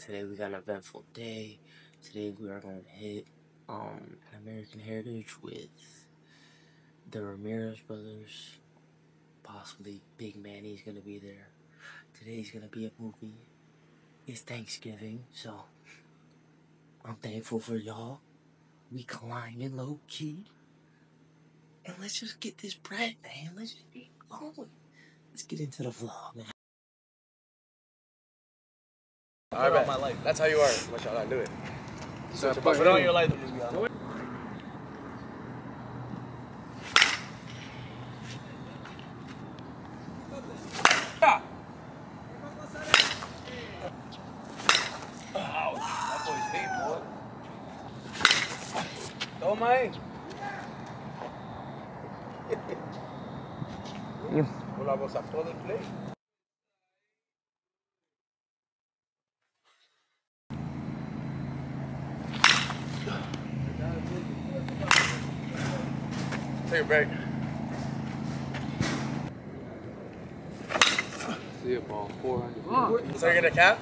Today we got an eventful day. Today we are going to hit an American Heritage with the Ramirez brothers. Possibly Big Manny's gonna be there. Today's gonna be a movie. It's Thanksgiving, so I'm thankful for y'all. We climbing low key. And let's just get this bread, man. Let's just be going. Let's get into the vlog, man. I bet. My life. That's how you are. Watch out, do it. So put on your light. That boy's deep, boy. Oh my. Volamos a todo el play. Take a break. See a ball, 400. So you're gonna cap?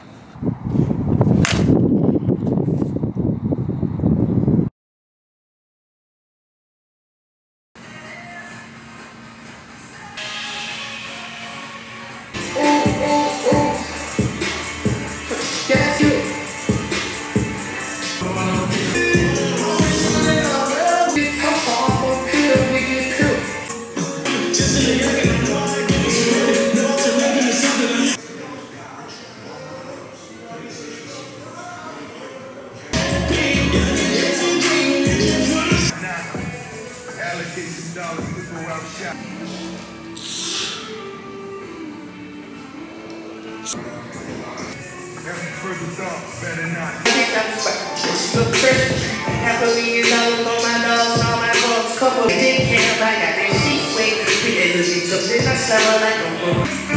Happily, on my dogs, all my folks, couple of dick cam, I got that sheet weight, we did lose each other, I smell like a